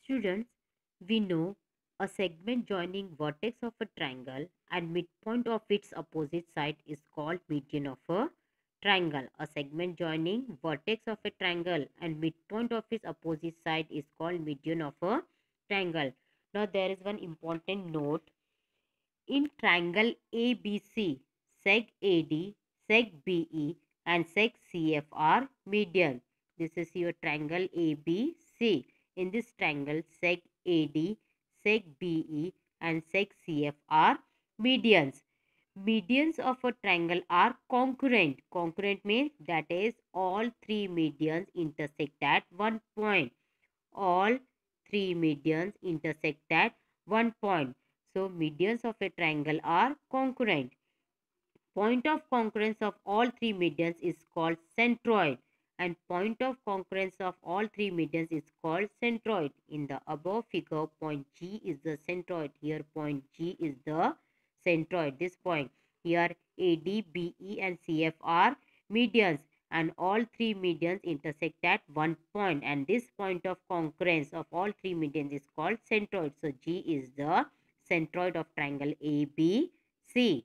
Students, we know a segment joining vertex of a triangle and midpoint of its opposite side is called median of a triangle. A segment joining vertex of a triangle and midpoint of its opposite side is called median of a triangle. Now there is one important note. In triangle ABC, seg AD, seg BE and seg CF are median. This is your triangle ABC. In this triangle, seg AD, seg BE and seg CF are medians. Medians of a triangle are concurrent. Concurrent means that is all three medians intersect at one point. All three medians intersect at one point. So medians of a triangle are concurrent. Point of concurrence of all three medians is called centroid, and point of concurrence of all three medians is called centroid. In the above figure, point G is the centroid. Here point G is the centroid. This point here AD, BE and CF are medians, and all three medians intersect at one point, and this point of concurrence of all three medians is called centroid. So G is the centroid of triangle ABC.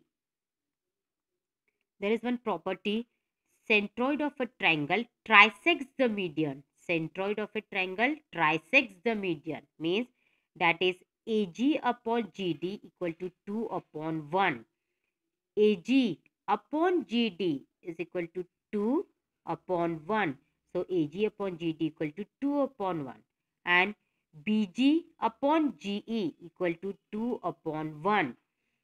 There is one property. Centroid of a triangle trisects the median. Centroid of a triangle trisects the median means that is AG upon GD equal to 2 upon 1. AG upon GD is equal to 2 upon 1. So AG upon GD equal to 2 upon 1. And BG upon GE equal to 2 upon 1.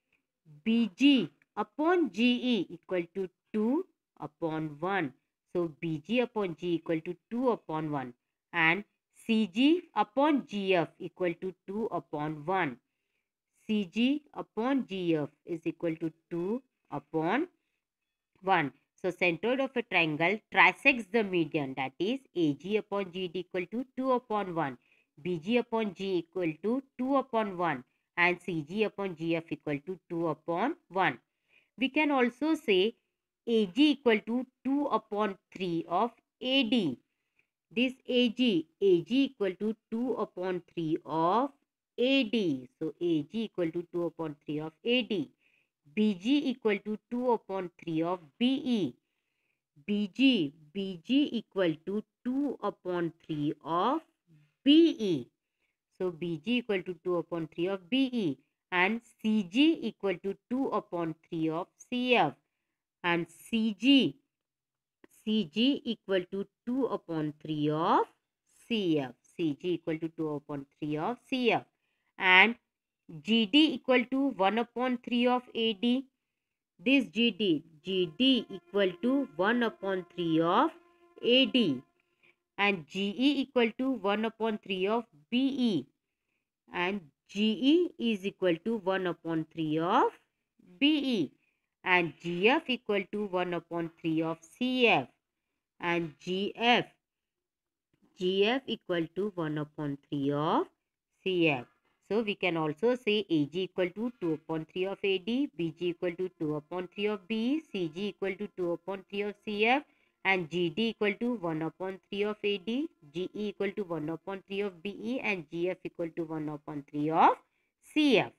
BG upon GE equal to 2 upon 1. So BG upon G equal to 2 upon 1. And CG upon GF equal to 2 upon 1. CG upon GF is equal to 2 upon 1. So centroid of a triangle trisects the median, that is AG upon GD equal to 2 upon 1. BG upon G equal to 2 upon 1 and CG upon GF equal to 2 upon 1. We can also say AG equal to 2 upon 3 of AD. This AG equal to 2 upon 3 of AD. So AG equal to 2 upon 3 of AD. BG equal to 2 upon 3 of BE. BG equal to 2 upon 3 of BE. So BG equal to 2 upon 3 of BE and CG equal to 2 upon 3 of CF and CG equal to 2 upon 3 of CF. CG equal to 2 upon 3 of CF and GD equal to 1 upon 3 of AD. This GD equal to 1 upon 3 of AD and GE equal to 1 upon 3 of BE and GE is equal to 1 upon 3 of BE and GF equal to 1 upon 3 of CF and GF equal to 1 upon 3 of CF. So we can also say AG equal to 2 upon 3 of AD, BG equal to 2 upon 3 of BE, CG equal to 2 upon 3 of CF and GD equal to 1 upon 3 of AD, GE equal to 1 upon 3 of BE and GF equal to 1 upon 3 of CF.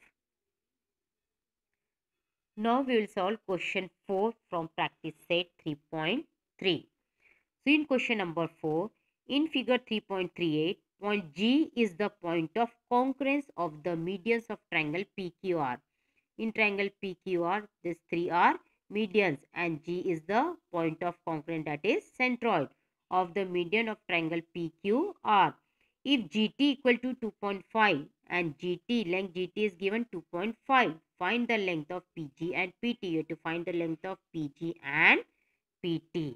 Now we will solve question 4 from practice set 3.3. So in question number 4, in figure 3.38, point G is the point of concurrence of the medians of triangle PQR. In triangle PQR, these three are medians and G is the point of concurrence, that is centroid of the median of triangle PQR. If GT equal to 2.5 and length GT is given 2.5, find the length of PG and PT. You have to find the length of PG and PT.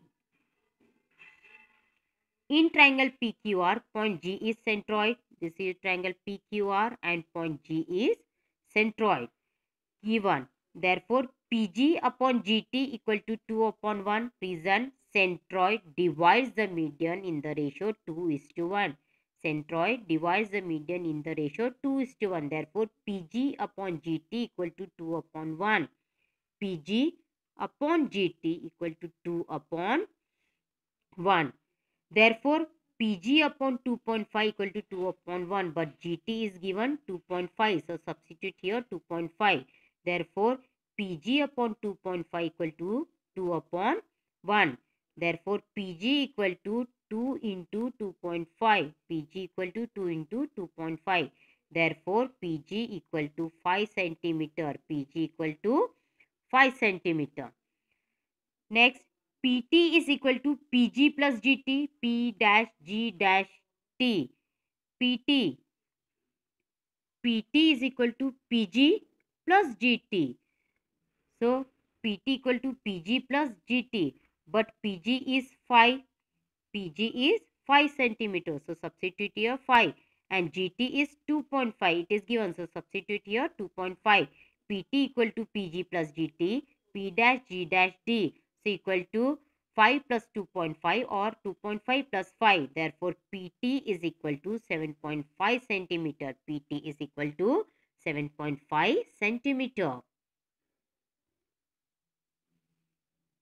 In triangle PQR, point G is centroid. This is triangle PQR and point G is centroid. Given. Therefore, PG upon GT equal to 2 upon 1. Reason, centroid divides the median in the ratio 2:1. Centroid divides the median in the ratio 2:1. Therefore, PG upon GT equal to 2 upon 1. PG upon GT equal to 2 upon 1. Therefore, Pg upon 2.5 equal to 2 upon 1, but Gt is given 2.5. So substitute here 2.5. Therefore, Pg upon 2.5 equal to 2 upon 1. Therefore, Pg equal to 2 into 2.5. Pg equal to 2 into 2.5. Therefore, Pg equal to 5 centimeter. Pg equal to 5 centimeter. Next, PT is equal to PG plus GT, P dash G dash T. PT. PT is equal to PG plus GT. So, PT equal to PG plus GT. But PG is 5. PG is 5 centimeters. So, substitute here 5. And GT is 2.5. It is given. So, substitute here 2.5. PT equal to PG plus GT. P dash G dash D. So, equal to 5 plus 2.5 or 2.5 plus 5. Therefore, PT is equal to 7.5 centimeter. PT is equal to 7.5 centimeter.